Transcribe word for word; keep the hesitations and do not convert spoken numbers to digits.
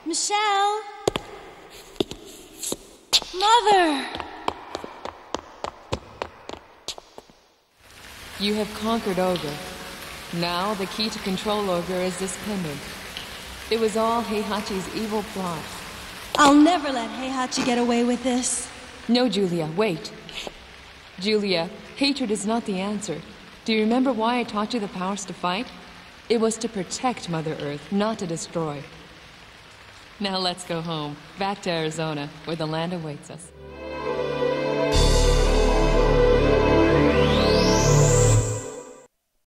Michelle? Mother! You have conquered Ogre. Now the key to control Ogre is this pendant. It was all Heihachi's evil plot. I'll never let Heihachi get away with this. No, Julia, wait. Julia, hatred is not the answer. Do you remember why I taught you the powers to fight? It was to protect Mother Earth, not to destroy. Now let's go home, back to Arizona, where the land awaits us.